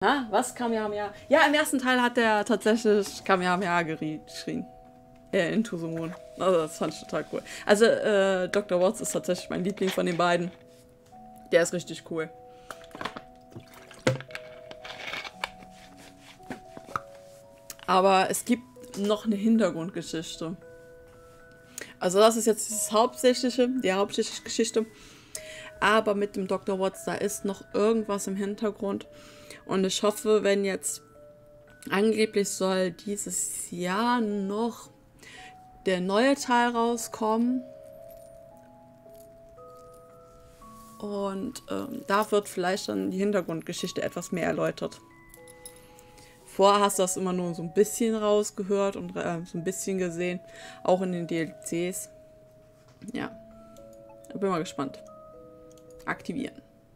Ha? Was? Kamehameha? Ja, im ersten Teil hat er tatsächlich Kamehameha geschrien. Into the Moon. Also das fand ich total cool. Also Dr. Watts ist tatsächlich mein Liebling von den beiden. Der ist richtig cool. Aber es gibt noch eine Hintergrundgeschichte. Also das ist jetzt die hauptsächliche Geschichte. Aber mit dem Dr. Watts, da ist noch irgendwas im Hintergrund. Und ich hoffe, wenn jetzt angeblich soll dieses Jahr noch der neue Teil rauskommen. Und da wird vielleicht dann die Hintergrundgeschichte etwas mehr erläutert. Vorher hast du das immer nur so ein bisschen rausgehört und so ein bisschen gesehen. Auch in den DLCs. Ja. Bin mal gespannt. Aktivieren.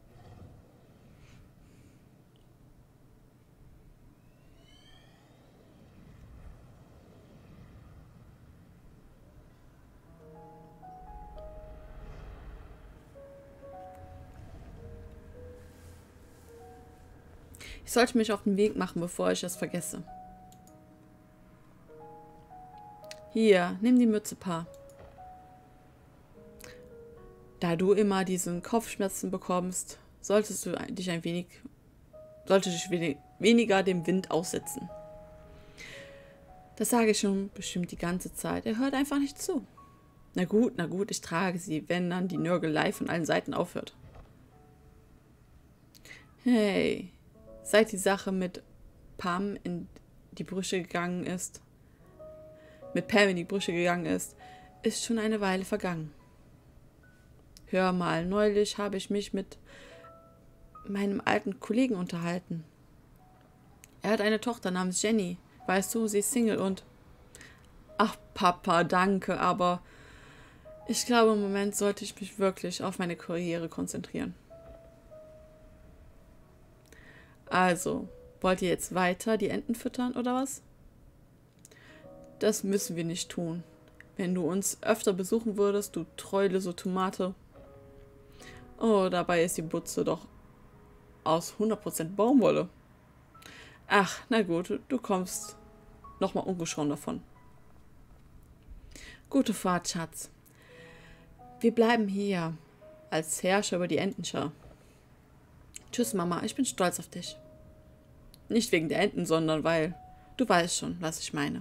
Ich sollte mich auf den Weg machen, bevor ich es vergesse. Hier, nimm die Mütze, Pa. Da du immer diesen Kopfschmerzen bekommst, solltest du dich weniger dem Wind aussetzen. Das sage ich schon bestimmt die ganze Zeit. Er hört einfach nicht zu. Na gut, ich trage sie, wenn dann die Nörgelei von allen Seiten aufhört. Hey, seit die Sache mit Pam in die Brüche gegangen ist, ist schon eine Weile vergangen. Hör mal, neulich habe ich mich mit meinem alten Kollegen unterhalten. Er hat eine Tochter namens Jenny. Weißt du, sie ist Single und... Ach, Papa, danke, aber ich glaube, im Moment sollte ich mich wirklich auf meine Karriere konzentrieren. Also, wollt ihr jetzt weiter die Enten füttern, oder was? Das müssen wir nicht tun. Wenn du uns öfter besuchen würdest, du treulose Tomate. Oh, dabei ist die Butze doch aus 100% Baumwolle. Ach, na gut, du kommst nochmal ungeschoren davon. Gute Fahrt, Schatz. Wir bleiben hier als Herrscher über die Entenschar. Tschüss, Mama, ich bin stolz auf dich. Nicht wegen der Enten, sondern weil du weißt schon, was ich meine.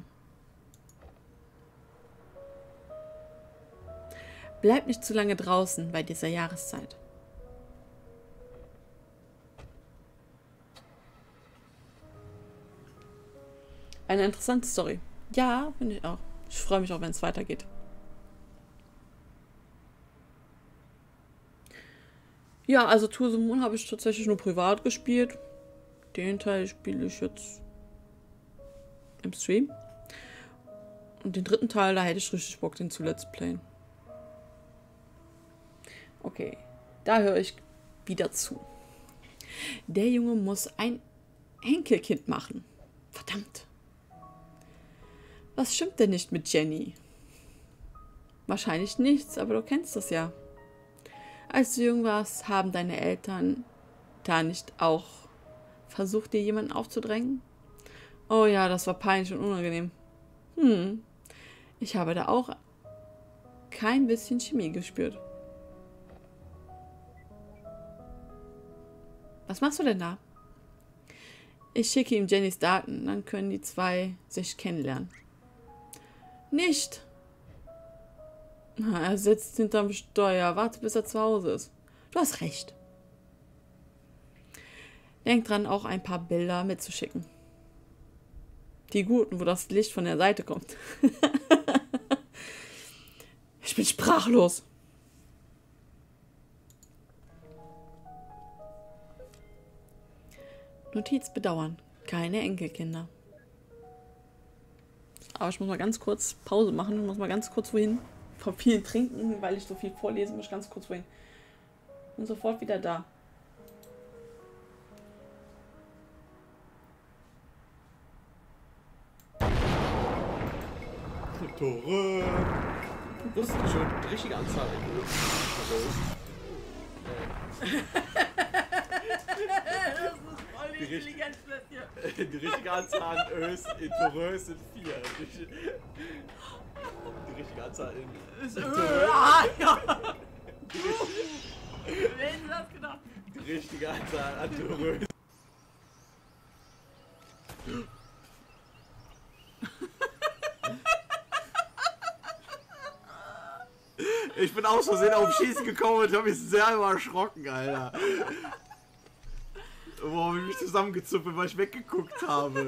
Bleib nicht zu lange draußen bei dieser Jahreszeit. Eine interessante Story. Ja, finde ich auch. Ich freue mich auch, wenn es weitergeht. Ja, also To the Moon habe ich tatsächlich nur privat gespielt. Den Teil spiele ich jetzt im Stream. Und den dritten Teil, da hätte ich richtig Bock, den zu Let's Playen. Okay, da höre ich wieder zu. Der Junge muss ein Enkelkind machen. Verdammt. Was stimmt denn nicht mit Jenny? Wahrscheinlich nichts, aber du kennst das ja. Als du jung warst, haben deine Eltern da nicht auch versucht, dir jemanden aufzudrängen? Oh ja, das war peinlich und unangenehm. Ich habe da auch kein bisschen Chemie gespürt. Was machst du denn da? Ich schicke ihm Jennys Daten, dann können die zwei sich kennenlernen. Nicht! Er sitzt hinterm Steuer, warte bis er zu Hause ist. Du hast recht. Denk dran, auch ein paar Bilder mitzuschicken. Die guten, wo das Licht von der Seite kommt. Ich bin sprachlos. Notiz bedauern. Keine Enkelkinder. Aber ich muss mal ganz kurz Pause machen. Ich muss mal ganz kurz wohin. Von viel trinken, weil ich so viel vorlese, muss ich ganz kurz wohin. Bin sofort wieder da. Tore. Das ist schon die richtige Anzahl. Das ist voll intelligent bist hier. Die richtige Anzahl an Ös in Torös sind 4. Die richtige Anzahl in Torös. Ja. Wer hätte das gedacht? Die richtige Anzahl an Torös. Ich bin aus Versehen auf Schießen gekommen und hab mich selber erschrocken, Alter. Warum ich mich zusammengezuppelt, weil ich weggeguckt habe.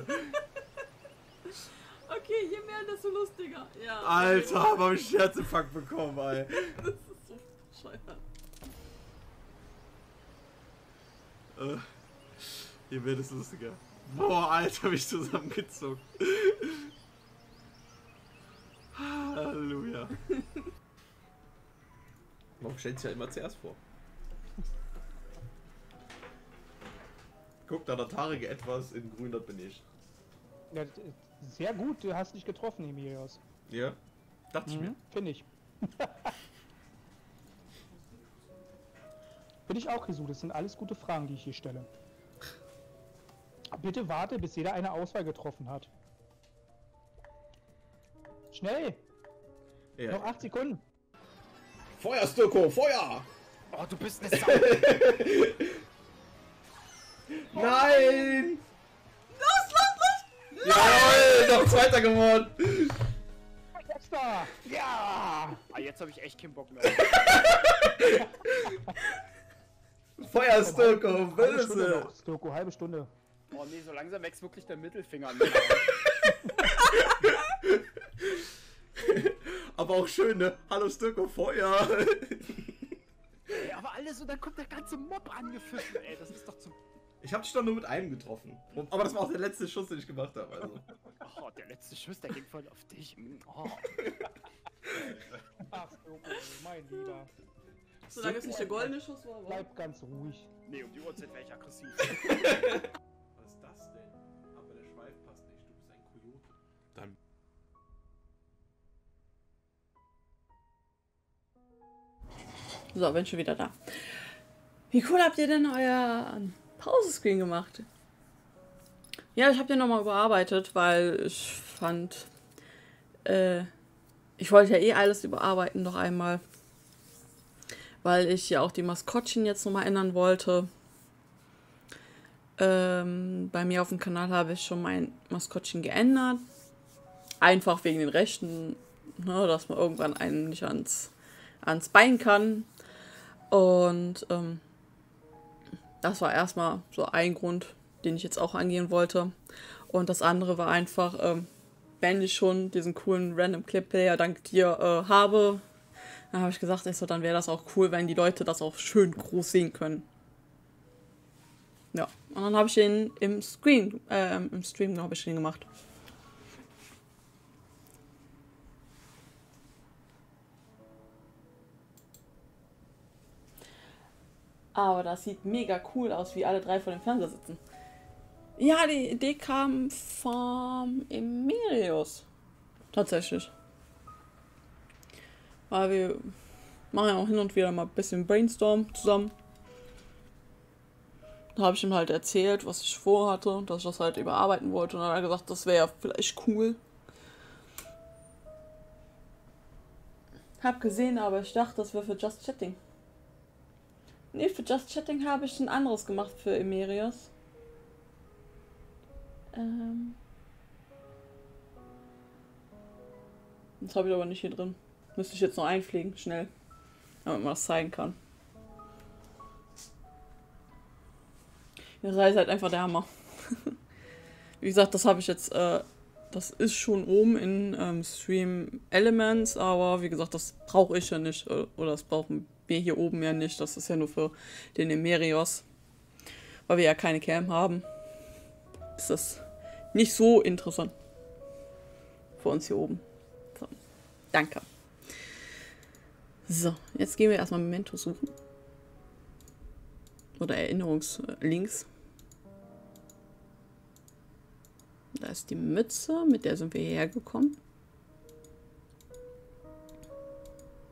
Okay, je mehr, desto lustiger. Ja. Alter, hab ich einen Herzinfarkt bekommen, Alter. Das ist so bescheuert. Hier wird es lustiger. Boah, Alter, hab ich zusammengezuckt. Halleluja. Warum stellt sich ja immer zuerst vor? Guck, da der Tarige etwas in grün, das bin ich. Ja, sehr gut, du hast dich getroffen, Emilios. Ja? Dachte ich mir. Finde ich. Bin ich auch, Jesus. Das sind alles gute Fragen, die ich hier stelle. Bitte warte, bis jeder eine Auswahl getroffen hat. Schnell! Ja. Noch 8 Sekunden. Feuer, Sturko, Feuer! Oh, du bist eine Sau. Nein! Los! Jawohl, noch Zweiter geworden! Letzter! Ja! Ah, jetzt habe ich echt keinen Bock mehr. Feuer, Sturko, Halbe Stunde böse! noch, Sturko, halbe Stunde. Oh nee, so langsam wächst wirklich der Mittelfinger an. Aber auch schön, ne? Hallo Sturko, Feuer! Ey, aber alles so, dann kommt der ganze Mob angepfiffen, ey, das ist doch zum... Ich hab dich doch nur mit einem getroffen. Aber das war auch der letzte Schuss, den ich gemacht habe. Also. Oh, der letzte Schuss, der ging voll auf dich. Oh. Ach, Sturko, mein Lieber. Solange es nicht der goldene Schuss war. Bleib ganz ruhig. Nee, um die Uhrzeit wäre ich aggressiv. Was ist das denn? Aber der Schweif passt nicht, du bist ein Kojote. Dann. So, bin schon wieder da. Wie cool habt ihr denn euer Pausescreen gemacht? Ja, ich habe den nochmal überarbeitet, weil ich fand, ich wollte ja eh alles überarbeiten noch einmal. Weil ich ja auch die Maskottchen jetzt nochmal ändern wollte. Bei mir auf dem Kanal habe ich schon mein Maskottchen geändert. Einfach wegen den Rechten, ne, dass man irgendwann einen nicht ans Bein kann. Und das war erstmal so ein Grund, den ich jetzt auch angehen wollte. Und das andere war einfach, wenn ich schon diesen coolen Random Clip Player dank dir habe, dann habe ich gesagt, dann wäre das auch cool, wenn die Leute das auch schön groß sehen können. Ja, und dann habe ich den im Stream habe ich den gemacht. Aber das sieht mega cool aus, wie alle drei vor dem Fernseher sitzen. Ja, die Idee kam vom Emerius. Tatsächlich. Weil wir machen ja auch hin und wieder mal ein bisschen Brainstorm zusammen. Da habe ich ihm halt erzählt, was ich vorhatte, dass ich das halt überarbeiten wollte. Und dann hat er gesagt, das wäre ja vielleicht cool. Hab gesehen, aber ich dachte, das wäre für Just Chatting. Nee, für Just Chatting habe ich ein anderes gemacht für Emerius. Das habe ich aber nicht hier drin. Müsste ich jetzt noch einpflegen, schnell. Damit man das zeigen kann. Das ist halt einfach der Hammer. Wie gesagt, das habe ich jetzt, das ist schon oben in Stream Elements, aber wie gesagt, das brauche ich ja nicht. Oder das brauchen wir hier oben ja nicht. Das ist ja nur für den Emerios. Weil wir ja keine Cam haben. Ist das nicht so interessant. Für uns hier oben. So. Danke. So, jetzt gehen wir erstmal Memento suchen. Oder Erinnerungslinks. Da ist die Mütze, mit der sind wir hierher gekommen.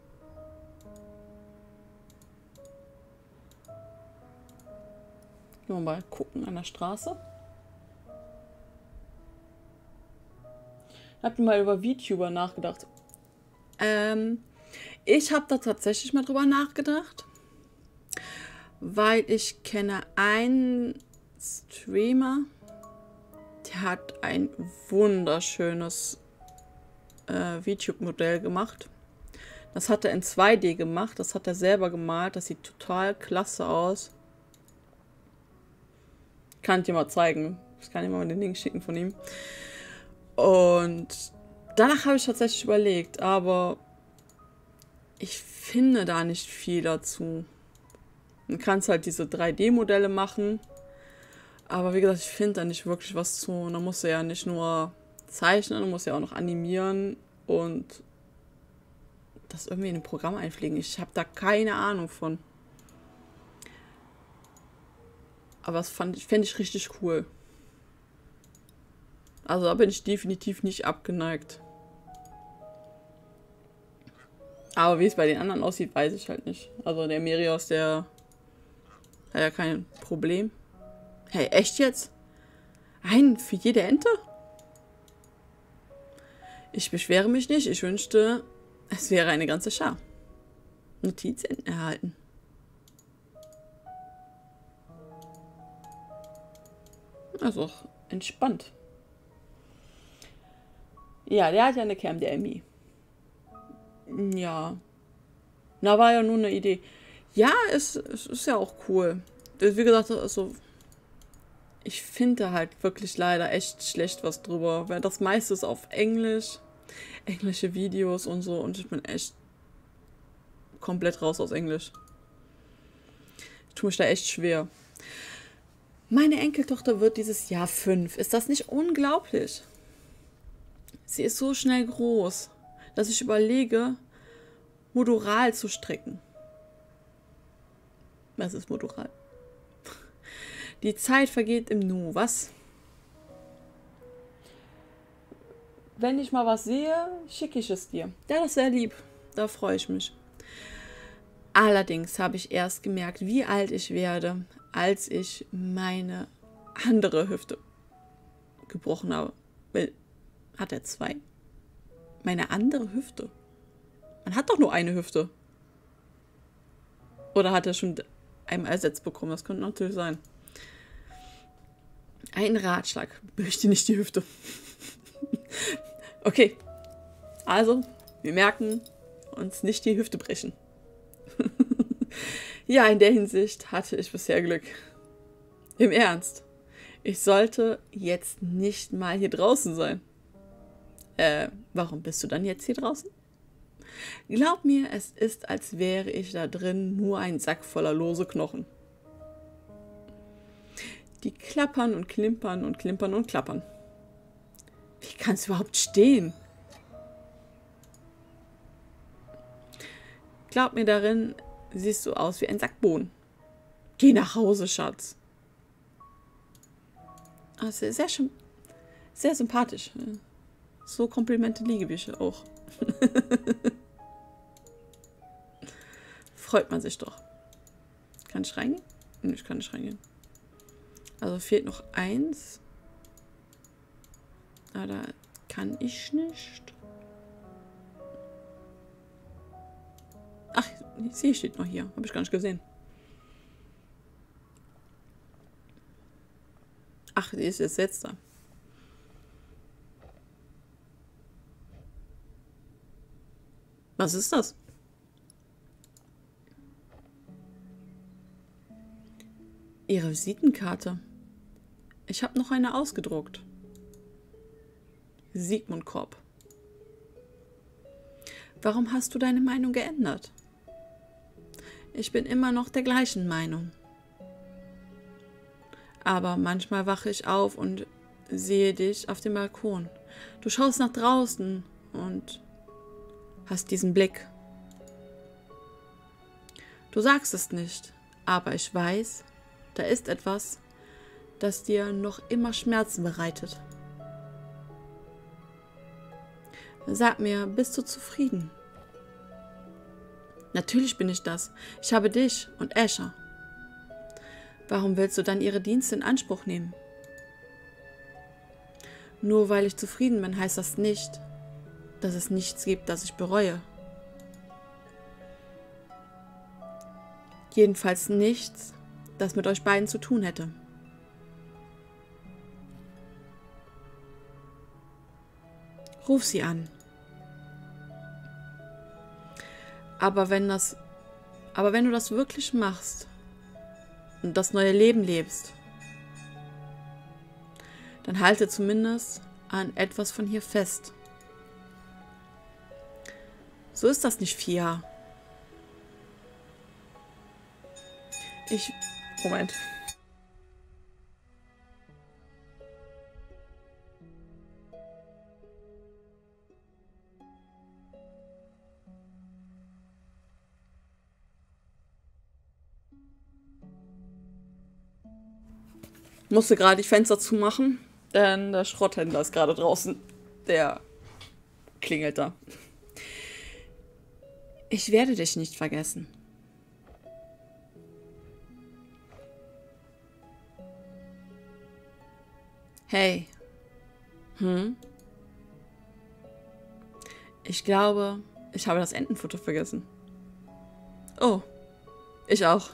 So, Können wir mal gucken an der Straße. Habt ihr mal über VTuber nachgedacht? Ich habe da tatsächlich mal drüber nachgedacht, weil ich kenne einen Streamer, der hat ein wunderschönes VTube-Modell gemacht. Das hat er in 2D gemacht, das hat er selber gemalt, das sieht total klasse aus. Kann ich dir mal zeigen. Ich kann dir mal den Link schicken von ihm. Und danach habe ich tatsächlich überlegt, aber ich finde da nicht viel dazu. Du kannst halt diese 3D-Modelle machen, aber wie gesagt, ich finde da nicht wirklich was zu. Und da musst du ja nicht nur zeichnen, du musst ja auch noch animieren und das irgendwie in ein Programm einpflegen. Ich habe da keine Ahnung von. Aber das fände ich richtig cool. Also da bin ich definitiv nicht abgeneigt. Aber wie es bei den anderen aussieht, weiß ich halt nicht. Also der Merios, der hat ja kein Problem. Hey, echt jetzt? Einen für jede Ente? Ich beschwere mich nicht. Ich wünschte, es wäre eine ganze Schar. Notizen erhalten. Also entspannt. Ja, der hat ja eine Cam, der Emmy. Ja. Na, war ja nur eine Idee. Ja, es ist ja auch cool. Wie gesagt, also ich finde halt wirklich leider echt schlecht was drüber, weil das meiste ist auf Englisch, englische Videos und so, und ich bin echt komplett raus aus Englisch. Ich tue mich da echt schwer. Meine Enkeltochter wird dieses Jahr 5. Ist das nicht unglaublich? Sie ist so schnell groß, dass ich überlege, Modural zu stricken. Was ist Modural? Die Zeit vergeht im Nu, was? Wenn ich mal was sehe, schicke ich es dir. Ja, das ist sehr lieb. Da freue ich mich. Allerdings habe ich erst gemerkt, wie alt ich werde, als ich meine andere Hüfte gebrochen habe. Hat er 2? Meine andere Hüfte? Man hat doch nur eine Hüfte. Oder hat er schon einmal ersetzt bekommen? Das könnte natürlich sein. Ein Ratschlag. Möchte nicht die Hüfte. Okay. Also, wir merken uns nicht die Hüfte brechen. Ja, in der Hinsicht hatte ich bisher Glück. Im Ernst. Ich sollte jetzt nicht mal hier draußen sein. Warum bist du dann jetzt hier draußen? Glaub mir, es ist, als wäre ich da drin nur ein Sack voller lose Knochen. Die klappern und klimpern und klimpern und klappern. Wie kann es überhaupt stehen? Glaub mir, darin siehst du aus wie ein Sack Bohnen. Geh nach Hause, Schatz. Also sehr sympathisch. So Komplimente liebe ich auch. Freut man sich doch. Kann ich reingehen? Nee, ich kann nicht reingehen. Also fehlt noch 1. Ah, da kann ich nicht. Ach, sie steht noch hier. Habe ich gar nicht gesehen. Ach, die ist jetzt da. Was ist das? Ihre Visitenkarte. Ich habe noch eine ausgedruckt. Sigmund Korb. Warum hast du deine Meinung geändert? Ich bin immer noch der gleichen Meinung. Aber manchmal wache ich auf und sehe dich auf dem Balkon. Du schaust nach draußen und hast diesen Blick. Du sagst es nicht, aber ich weiß, da ist etwas, das dir noch immer Schmerzen bereitet. Sag mir, bist du zufrieden? Natürlich bin ich das. Ich habe dich und Asher. Warum willst du dann ihre Dienste in Anspruch nehmen? Nur weil ich zufrieden bin, heißt das nicht, dass es nichts gibt, das ich bereue. Jedenfalls nichts, das mit euch beiden zu tun hätte. Ruf sie an. Aber wenn du das wirklich machst und das neue Leben lebst, dann halte zumindest an etwas von hier fest. So ist das nicht, Fia. Moment. Musste gerade die Fenster zumachen, denn der Schrotthändler ist gerade draußen. Der klingelt da. Ich werde dich nicht vergessen. Hey. Ich glaube, ich habe das Entenfutter vergessen. Oh, ich auch.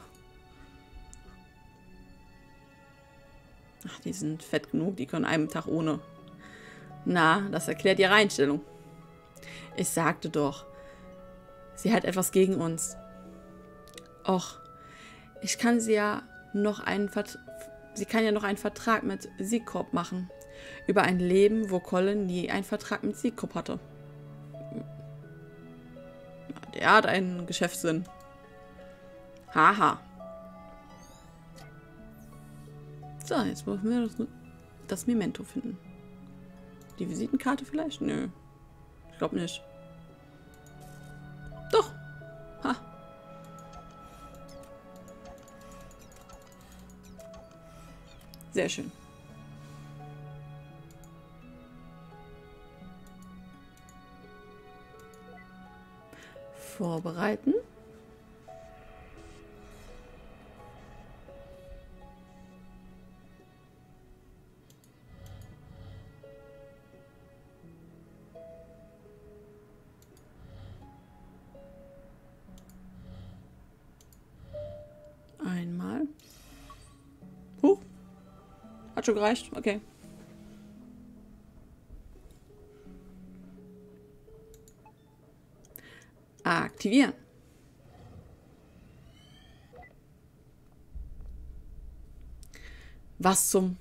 Ach, die sind fett genug, die können einen Tag ohne. Na, das erklärt ihre Einstellung. Ich sagte doch, sie hat etwas gegen uns. Och, ich kann sie ja noch einen Vertrag mit Seacorp machen. Über ein Leben, wo Colin nie einen Vertrag mit Seacorp hatte. Der hat einen Geschäftssinn. Haha. So, jetzt müssen wir das Memento finden. Die Visitenkarte vielleicht? Nö. Ich glaube nicht. Doch. Ha. Sehr schön. Vorbereiten. Einmal. Hat schon gereicht? Okay. Aktivieren. Was zum...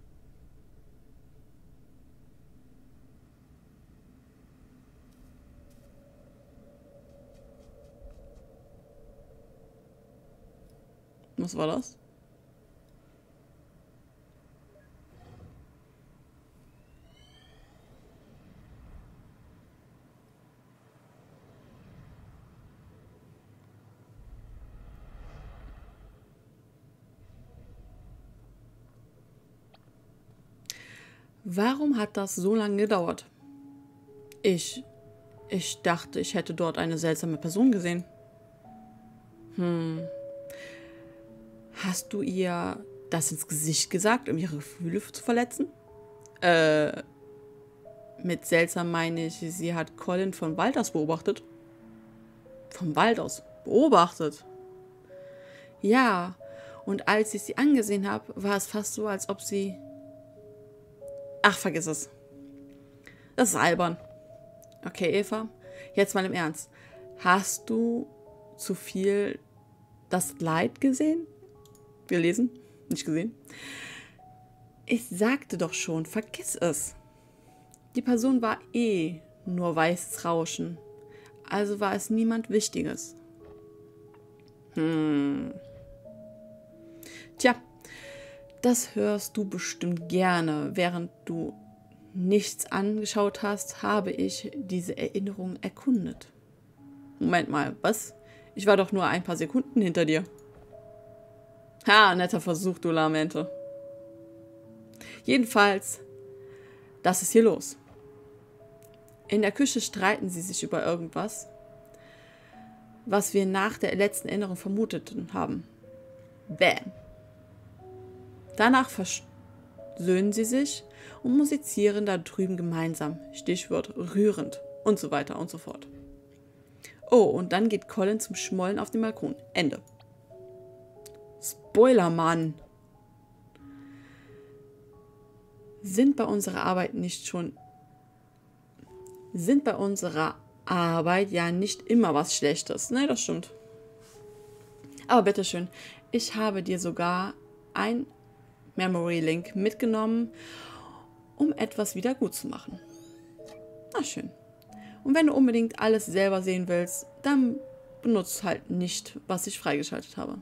Was war das? Warum hat das so lange gedauert? Ich dachte, ich hätte dort eine seltsame Person gesehen. Hast du ihr das ins Gesicht gesagt, um ihre Gefühle zu verletzen? Mit seltsam meine ich, sie hat Colin von Wald aus beobachtet. Vom Wald aus beobachtet? Ja, und als ich sie angesehen habe, war es fast so, als ob sie... Ach, vergiss es. Das ist albern. Okay, Eva, jetzt mal im Ernst. Hast du zu viel das Leid gesehen? Gelesen? Nicht gesehen? Ich sagte doch schon, vergiss es. Die Person war nur weißes Rauschen. Also war es niemand Wichtiges. Tja, das hörst du bestimmt gerne. Während du nichts angeschaut hast, habe ich diese Erinnerung erkundet. Moment mal, was? Ich war doch nur ein paar Sekunden hinter dir. Ha, netter Versuch, du Lamente. Jedenfalls, das ist hier los. In der Küche streiten sie sich über irgendwas, was wir nach der letzten Erinnerung vermutet haben. Bam. Danach versöhnen sie sich und musizieren da drüben gemeinsam. Stichwort rührend und so weiter und so fort. Oh, und dann geht Colin zum Schmollen auf den Balkon. Ende. Spoiler, Mann! Sind bei unserer Arbeit ja nicht immer was Schlechtes. Ne, das stimmt. Aber bitteschön, ich habe dir sogar ein Memory Link mitgenommen, um etwas wieder gut zu machen. Na schön. Und wenn du unbedingt alles selber sehen willst, dann benutzt halt nicht, was ich freigeschaltet habe.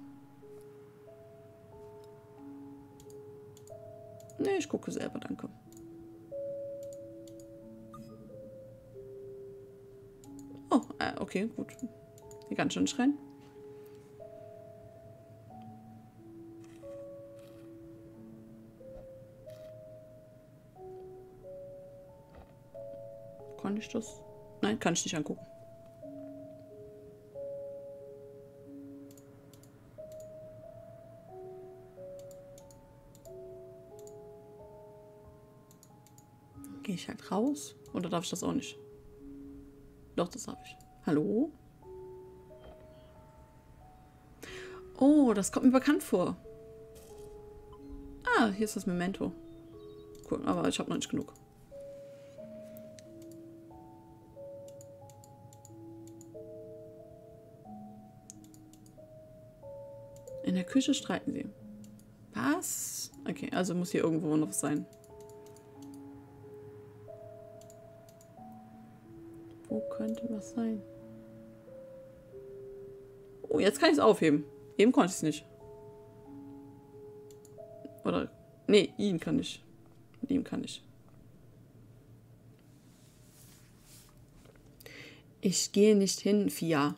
Ne, ich gucke selber, danke. Oh, okay, gut. Hier kann ich schon nicht rein. Kann ich das? Nein, kann ich nicht angucken. Gehe ich halt raus? Oder darf ich das auch nicht? Doch, das darf ich. Hallo? Oh, das kommt mir bekannt vor. Ah, hier ist das Memento. Cool, aber ich habe noch nicht genug. In der Küche streiten sie. Was? Okay, also muss hier irgendwo noch was sein. Wo könnte was sein? Oh, jetzt kann ich es aufheben. Eben konnte ich es nicht. Oder, nee, ihn kann ich. Mit ihm kann ich. Ich gehe nicht hin, Fia.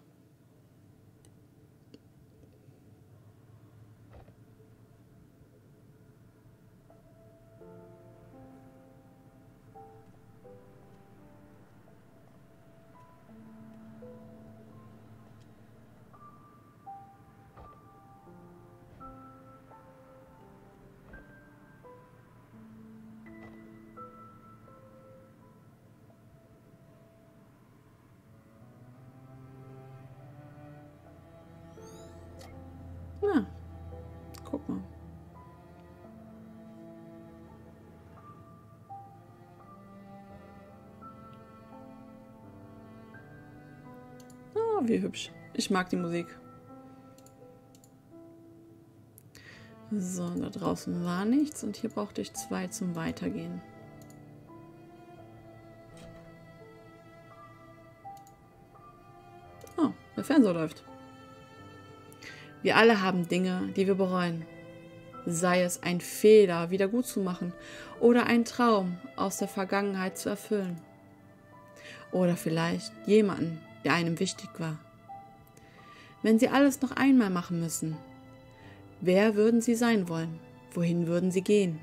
Na, guck mal. Ah, wie hübsch. Ich mag die Musik. So, da draußen war nichts und hier brauchte ich 2 zum Weitergehen. Oh, der Fernseher läuft. Wir alle haben Dinge, die wir bereuen. Sei es ein Fehler wieder gut zu machen oder ein Traum aus der Vergangenheit zu erfüllen. Oder vielleicht jemanden, der einem wichtig war. Wenn Sie alles noch einmal machen müssen, wer würden Sie sein wollen? Wohin würden Sie gehen?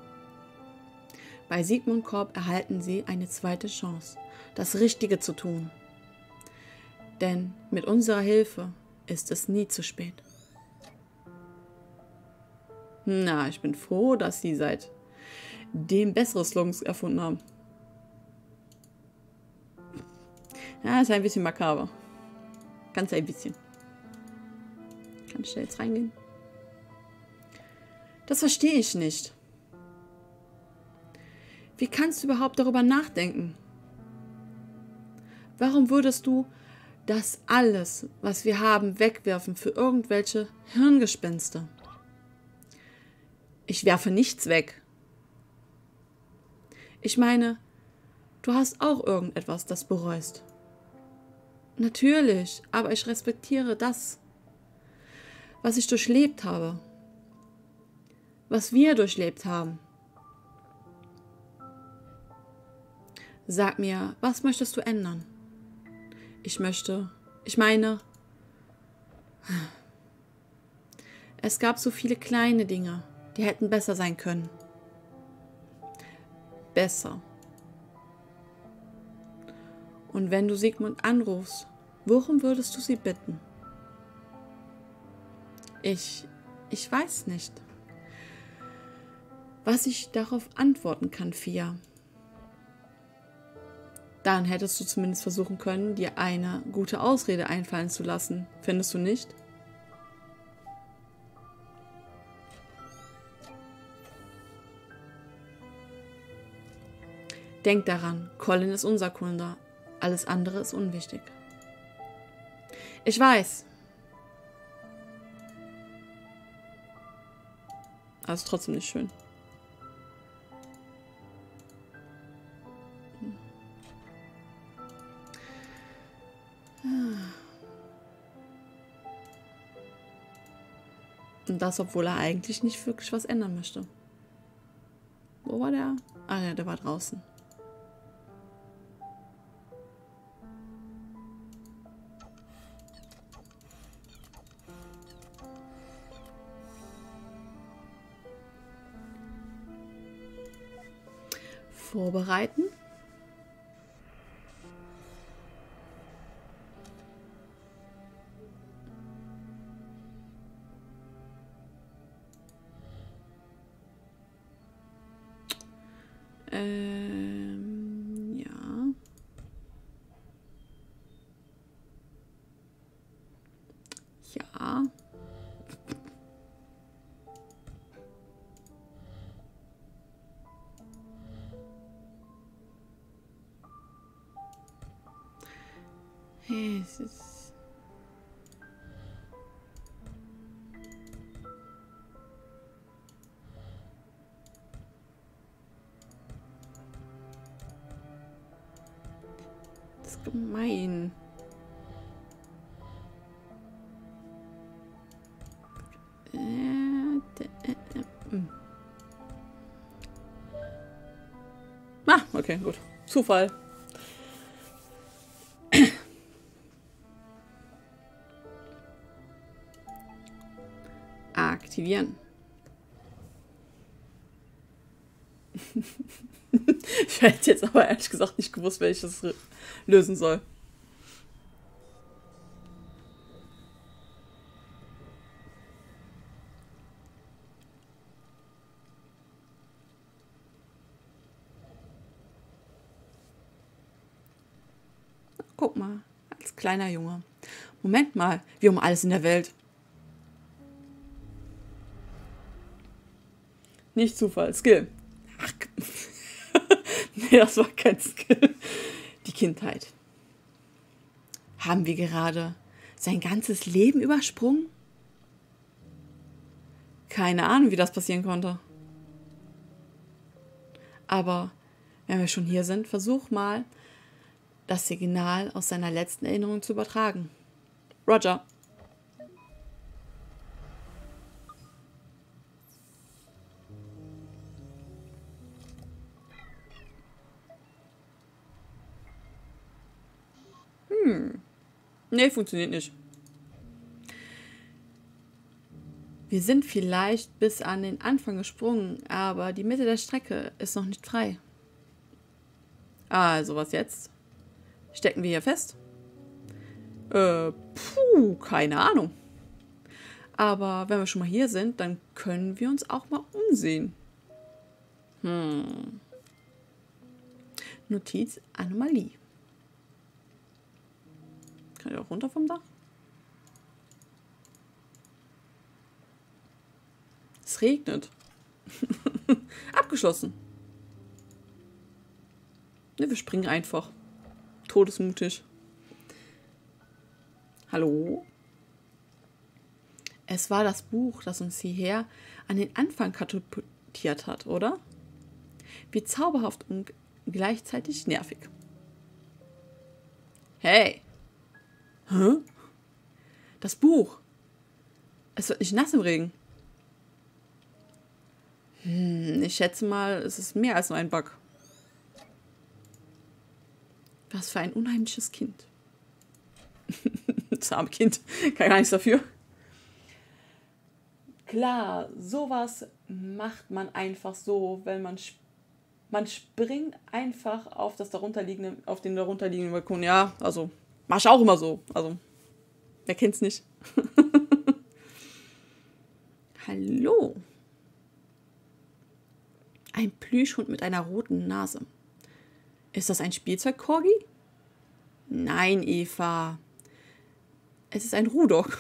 Bei Sigmund Korp erhalten Sie eine zweite Chance, das Richtige zu tun. Denn mit unserer Hilfe ist es nie zu spät. Na, ich bin froh, dass Sie seitdem bessere Slogans erfunden haben. Ja, ist ein bisschen makaber. Ganz ein bisschen. Kann ich da jetzt reingehen? Das verstehe ich nicht. Wie kannst du überhaupt darüber nachdenken? Warum würdest du das alles, was wir haben, wegwerfen für irgendwelche Hirngespinste? Ich werfe nichts weg. Ich meine, du hast auch irgendetwas, das bereust. Natürlich, aber ich respektiere das, was ich durchlebt habe, was wir durchlebt haben. Sag mir, was möchtest du ändern? Ich meine, es gab so viele kleine Dinge, die hätten besser sein können. Besser. Und wenn du Sigmund anrufst, worum würdest du sie bitten? Ich weiß nicht. was ich darauf antworten kann, Fia. Dann hättest du zumindest versuchen können, dir eine gute Ausrede einfallen zu lassen. Findest du nicht? Denk daran, Colin ist unser Kunde. Alles andere ist unwichtig. Ich weiß. Aber ist trotzdem nicht schön. Und das, obwohl er eigentlich nicht wirklich was ändern möchte. Wo war der? Ah ja, der war draußen. Vorbereiten. Ja. Ja. Es ist... Das ist gemein. Ah, okay, gut. Zufall. Aktivieren. Ich hätte jetzt aber ehrlich gesagt nicht gewusst, welches lösen soll. Guck mal, als kleiner Junge. Moment mal, wie um alles in der Welt. Nicht Zufall, Skill. Ach, nee, das war kein Skill. Die Kindheit. Haben wir gerade sein ganzes Leben übersprungen? Keine Ahnung, wie das passieren konnte. Aber wenn wir schon hier sind, versuch mal, das Signal aus seiner letzten Erinnerung zu übertragen. Roger. Nee, funktioniert nicht. Wir sind vielleicht bis an den Anfang gesprungen, aber die Mitte der Strecke ist noch nicht frei. Also, was jetzt? Stecken wir hier fest? Keine Ahnung. Aber wenn wir schon mal hier sind, dann können wir uns auch mal umsehen. Notiz, Anomalie. Kann ich auch runter vom Dach? Es regnet. Abgeschlossen. Ne, wir springen einfach. Todesmutig. Hallo? Es war das Buch, das uns hierher an den Anfang katapultiert hat, oder? Wie zauberhaft und gleichzeitig nervig. Hey! Hä? Das Buch. Es wird nicht nass im Regen. Ich schätze mal, es ist mehr als nur ein Bug. Was für ein unheimliches Kind. Das arme Kind. Kann gar nichts dafür. Klar, sowas macht man einfach so, wenn man springt einfach auf den darunterliegenden Balkon. Ja, also mach ich auch immer so. Also, wer kennt's nicht? Hallo. Ein Plüschhund mit einer roten Nase. Ist das ein Spielzeug-Corgi? Nein, Eva. Es ist ein Rudok.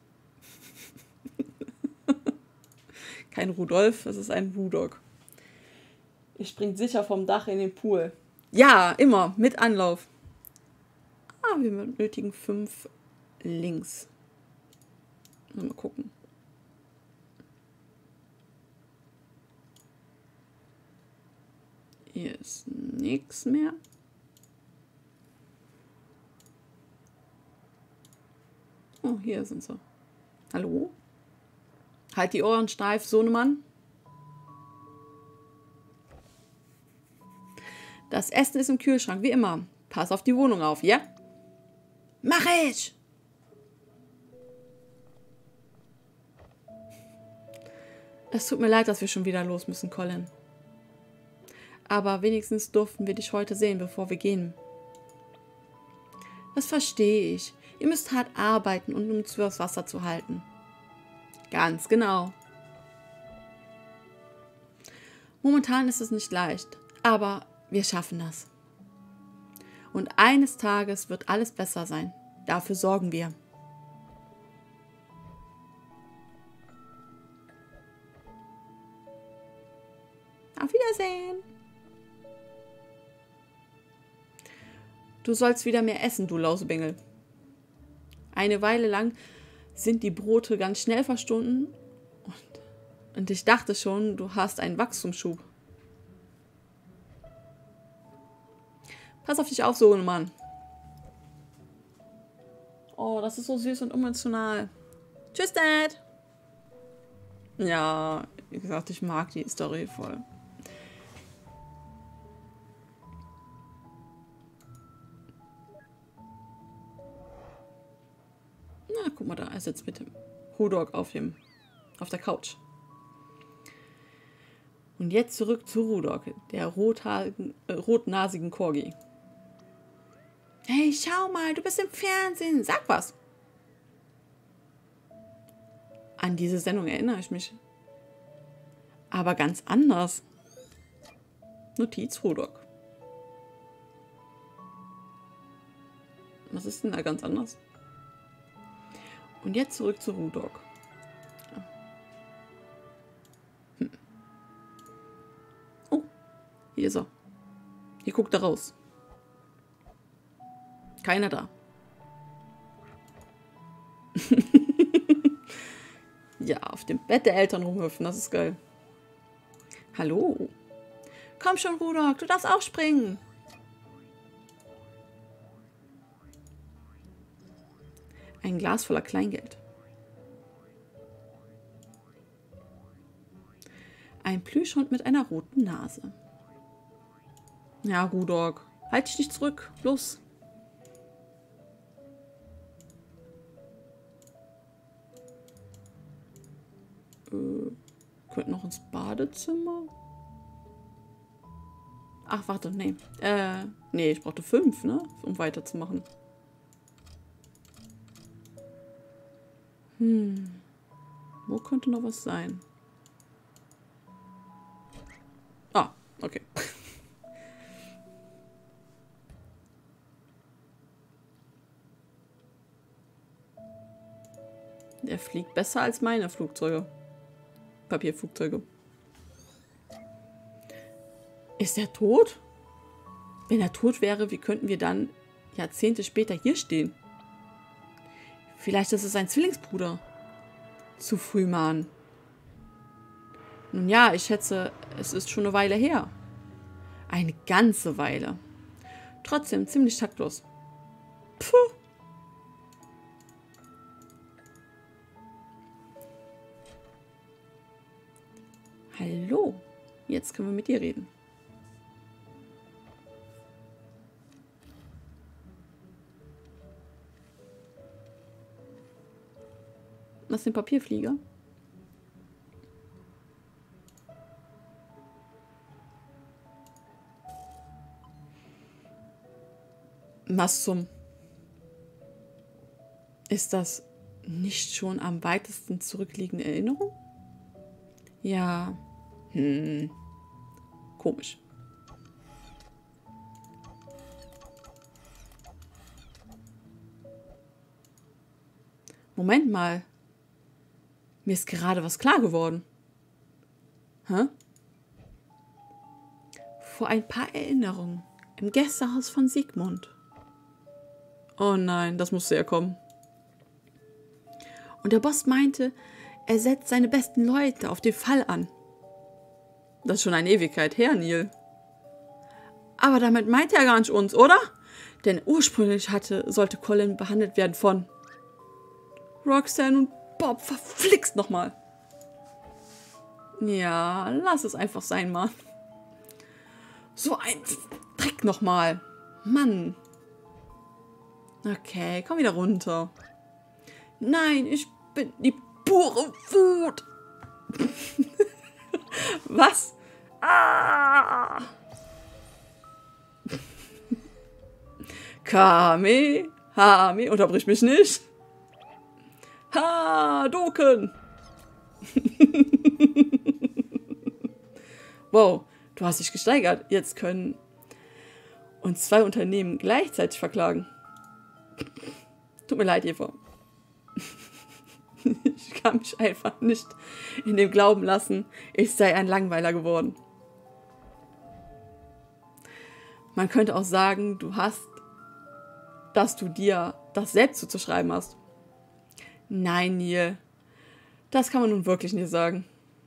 Kein Rudolf, es ist ein Rudok. Ich springe sicher vom Dach in den Pool. Ja, immer, mit Anlauf. Ah, wir benötigen 5 links. Mal gucken. Hier ist nichts mehr. Oh, hier sind sie. Hallo? Halt die Ohren steif, Sohnemann. Das Essen ist im Kühlschrank, wie immer. Pass auf die Wohnung auf, ja? Mach ich! Es tut mir leid, dass wir schon wieder los müssen, Colin. Aber wenigstens durften wir dich heute sehen, bevor wir gehen. Das verstehe ich. Ihr müsst hart arbeiten, um uns fürs Wasser zu halten. Ganz genau. Momentan ist es nicht leicht, aber wir schaffen das. Und eines Tages wird alles besser sein. Dafür sorgen wir. Auf Wiedersehen. Du sollst wieder mehr essen, du Lausebengel. Eine Weile lang sind die Brote ganz schnell verstunden und ich dachte schon, du hast einen Wachstumsschub. Pass auf dich auf, Sohnemann. Oh, das ist so süß und emotional. Tschüss, Dad. Ja, wie gesagt, ich mag die Story voll. Na, guck mal da, er sitzt mit dem Rudok auf der Couch. Und jetzt zurück zu Rudok, der rotnasigen Corgi. Hey, schau mal, du bist im Fernsehen. Sag was. An diese Sendung erinnere ich mich. Aber ganz anders. Notiz Rudok. Was ist denn da ganz anders? Und jetzt zurück zu Rudok. Oh, hier ist er. Hier guckt er raus. Keiner da. Ja, auf dem Bett der Eltern rumhüpfen, das ist geil. Hallo. Komm schon, Rudok, du darfst auch springen. Ein Glas voller Kleingeld. Ein Plüschhund mit einer roten Nase. Ja, Rudok, halt dich nicht zurück. Los. Könnte noch ins Badezimmer. Ach, warte, nee. Nee, ich brauchte 5, ne? Um weiterzumachen. Wo könnte noch was sein? Ah, okay. Der fliegt besser als meine Flugzeuge. Papierflugzeuge. Ist er tot? Wenn er tot wäre, wie könnten wir dann Jahrzehnte später hier stehen? Vielleicht ist es ein Zwillingsbruder. Zu früh, Mann. Nun ja, ich schätze, es ist schon eine Weile her. Eine ganze Weile. Trotzdem ziemlich taktlos. Puh. Hallo, jetzt können wir mit dir reden. Was ist ein Papierflieger? Was zum... Ist das nicht schon am weitesten zurückliegende Erinnerung? Ja. Komisch. Moment mal. Mir ist gerade was klar geworden. Hä? Vor ein paar Erinnerungen im Gästehaus von Sigmund. Oh nein, das musste ja kommen. Und der Boss meinte, er setzt seine besten Leute auf den Fall an. Das ist schon eine Ewigkeit her, Neil. Aber damit meint er gar nicht uns, oder? Denn ursprünglich sollte Colin behandelt werden von Roxanne und Bob. Verflixt nochmal. Ja, lass es einfach sein, Mann. So ein Dreck nochmal. Mann. Okay, komm wieder runter. Nein, ich bin die pure Wut. Was? Ah! Kame, Hame, unterbrich mich nicht. Hadoken. Wow, du hast dich gesteigert. Jetzt können uns 2 Unternehmen gleichzeitig verklagen. Tut mir leid, Eva. Ich kann mich einfach nicht in dem Glauben lassen, ich sei ein Langweiler geworden. Man könnte auch sagen, dass du dir das selbst zuzuschreiben hast. Nein, Neil. Das kann man nun wirklich nicht sagen.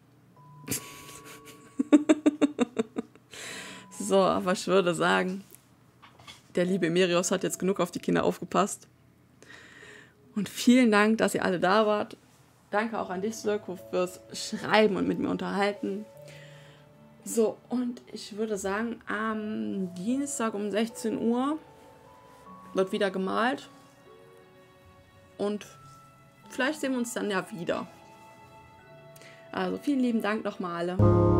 So, aber ich würde sagen, der liebe Emerios hat jetzt genug auf die Kinder aufgepasst. Und vielen Dank, dass ihr alle da wart. Danke auch an dich, Slurko, fürs Schreiben und mit mir unterhalten. So, und ich würde sagen, am Dienstag um 16 Uhr wird wieder gemalt. Und vielleicht sehen wir uns dann ja wieder. Also vielen lieben Dank nochmal alle.